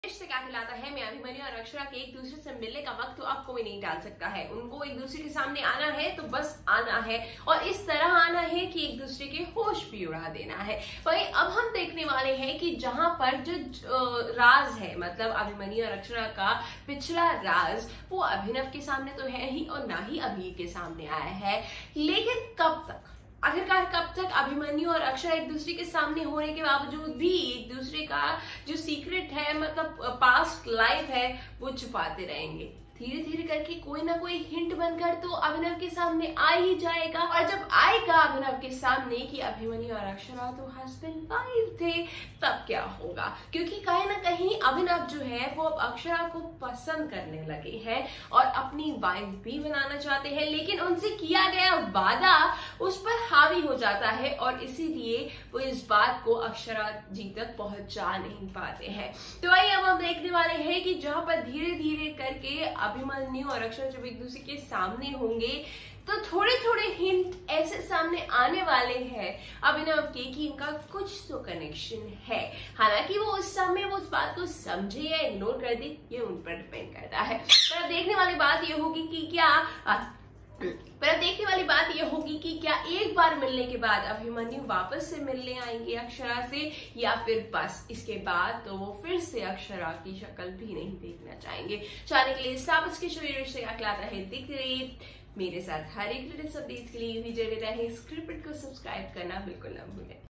रिश्ते क्या कहलाता है मैं अभिमन्यु और अक्षरा के एक दूसरे से मिलने का वक्त तो अब कोई नहीं टाल सकता है। उनको एक दूसरे के सामने आना है तो बस आना है और इस तरह आना है कि एक दूसरे के होश भी उड़ा देना है। वही अब हम देखने वाले हैं कि जहां पर जो राज है मतलब अभिमन्यु और अक्षरा का पिछला राज वो अभिनव के सामने तो है ही और ना ही अभि के सामने आया है, लेकिन कब तक आखिरकार कब तक अभिमन्यु और अक्षरा एक दूसरे के सामने होने के बावजूद भी एक दूसरे का जो सीक्रेट है मतलब पास्ट लाइफ है वो छुपाते रहेंगे। धीरे धीरे करके कोई ना कोई हिंट बनकर तो अभिनव के सामने आ ही जाएगा और जब आएगा अभिनव के सामने कि अभिमन्यु और अक्षरा तो हस्बैंड वाइफ थे तब क्या होगा, क्योंकि कहीं ना कहीं अभिनव जो है वो अब अक्षरा को पसंद करने लगे हैं और अपनी वाइफ भी बनाना चाहते हैं, लेकिन उनसे किया गया वादा उस पर हावी हो जाता है और इसीलिए वो इस बात को अक्षरा जी तक पहुंचा नहीं पाते हैं। तो वही अब हम देखने वाले हैं कि जहां पर धीरे धीरे करके अभिमन्यु और अक्षरा जब एक दूसरे के सामने होंगे तो थोड़े थोड़े हिंट ऐसे सामने आने वाले हैं अभिनव के कि इनका कुछ तो कनेक्शन है। हालांकि वो उस समय वो उस बात को समझे या इग्नोर कर दे ये उन पर डिपेंड करता है। पर अब देखने वाली बात ये होगी कि क्या एक बार मिलने के बाद अभिमन्यु वापस से मिलने आएंगे अक्षरा से या फिर बस इसके बाद तो वो फिर से अक्षरा की शक्ल भी नहीं देखना चाहेंगे। जानने के लिए स्टार के शो रिश्ते क्या कहलाता है देखते रहिए मेरे साथ हर एक लेटेस्ट अपडेट्स के लिए यूं ही जुड़े रहें। स्क्रिप्ट को सब्सक्राइब करना बिल्कुल न भूलें।